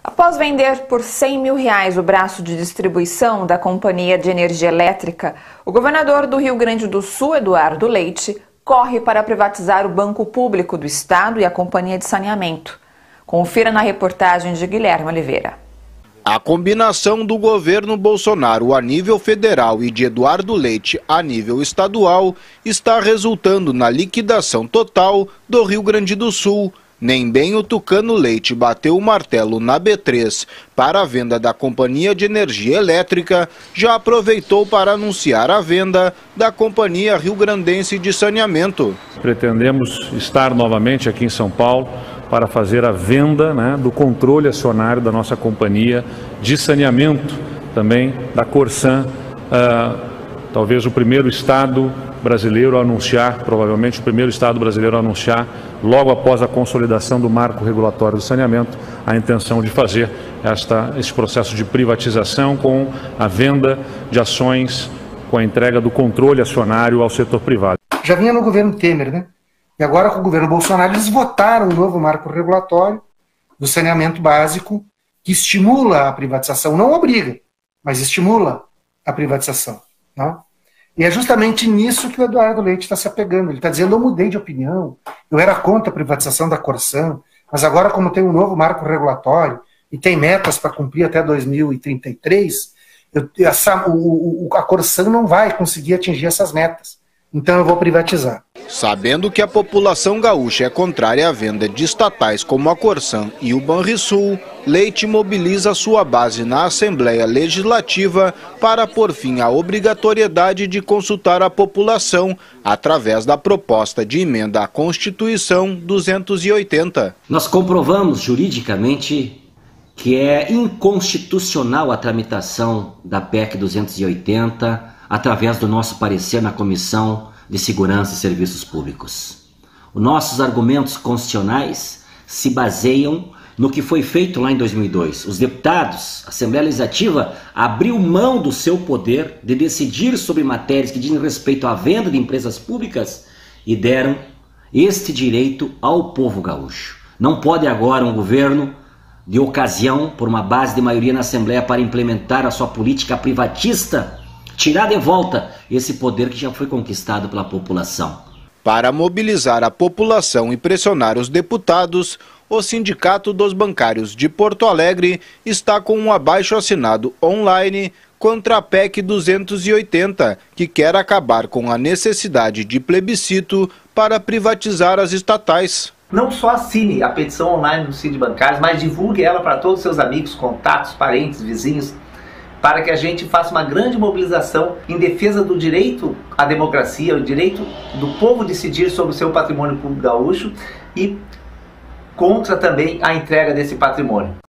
Após vender por R$100 mil o braço de distribuição da Companhia de Energia Elétrica, o governador do Rio Grande do Sul, Eduardo Leite, corre para privatizar o Banco Público do Estado e a Companhia de Saneamento. Confira na reportagem de Guilherme Oliveira. A combinação do governo Bolsonaro a nível federal e de Eduardo Leite a nível estadual está resultando na liquidação total do Rio Grande do Sul. Nem bem o Tucano Leite bateu o martelo na B3 para a venda da Companhia de Energia Elétrica, já aproveitou para anunciar a venda da Companhia Rio-Grandense de Saneamento. Pretendemos estar novamente aqui em São Paulo para fazer a venda do controle acionário da nossa Companhia de Saneamento, também da Corsan, talvez o primeiro estado brasileiro a anunciar, provavelmente o primeiro estado brasileiro a anunciar, logo após a consolidação do marco regulatório do saneamento, a intenção de fazer esse processo de privatização com a venda de ações, com a entrega do controle acionário ao setor privado. Já vinha no governo Temer, né? E agora com o governo Bolsonaro eles votaram o novo marco regulatório do saneamento básico que estimula a privatização, não obriga, mas estimula a privatização, não? E é justamente nisso que o Eduardo Leite está se apegando. Ele está dizendo, eu mudei de opinião, eu era contra a privatização da Corsan, mas agora como tem um novo marco regulatório e tem metas para cumprir até 2033, a Corsan não vai conseguir atingir essas metas. Então eu vou privatizar. Sabendo que a população gaúcha é contrária à venda de estatais como a Corsan e o Banrisul, Leite mobiliza sua base na Assembleia Legislativa para pôr fim à obrigatoriedade de consultar a população através da proposta de emenda à Constituição 280. Nós comprovamos juridicamente que é inconstitucional a tramitação da PEC 280 através do nosso parecer na Comissão de Segurança e Serviços Públicos. Os nossos argumentos constitucionais se baseiam no que foi feito lá em 2002. Os deputados, a Assembleia Legislativa, abriu mão do seu poder de decidir sobre matérias que dizem respeito à venda de empresas públicas e deram este direito ao povo gaúcho. Não pode agora um governo de ocasião, por uma base de maioria na Assembleia para implementar a sua política privatista, tirar de volta esse poder que já foi conquistado pela população. Para mobilizar a população e pressionar os deputados, o Sindicato dos Bancários de Porto Alegre está com um abaixo-assinado online contra a PEC 280, que quer acabar com a necessidade de plebiscito para privatizar as estatais. Não só assine a petição online do Sindicato de Bancários, mas divulgue ela para todos os seus amigos, contatos, parentes, vizinhos, para que a gente faça uma grande mobilização em defesa do direito à democracia, o direito do povo decidir sobre o seu patrimônio público gaúcho e contra também a entrega desse patrimônio.